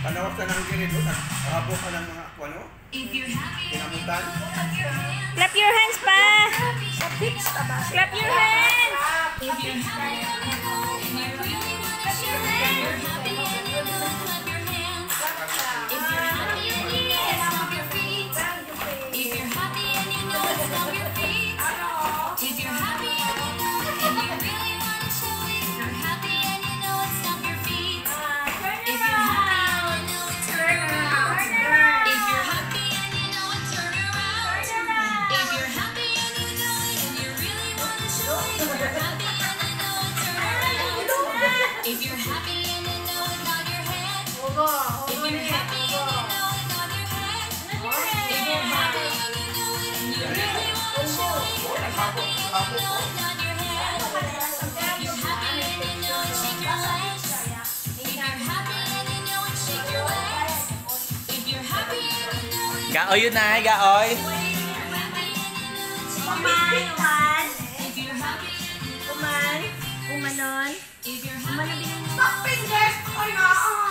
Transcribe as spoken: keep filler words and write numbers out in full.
Panawas na ng ganito, nakahabo ka ng mga ano? Pinamutan. Clap your hands pa! Clap your hands! If you're happy and you know it, nod your head. If you're happy and you know it, nod your head. If you're happy and you know it, and you really want to show it. If you're happy and you know it, nod your head. If you're happy and you know it, shake your legs. If you're happy and you know it, shake your legs. If you're happy and you know it. Gaoy yun na, gaoy. Uman, uman. If you're happy and you know it. Uman. Umanon. If you're happy and you know it. Stop fingers! Ay, naa!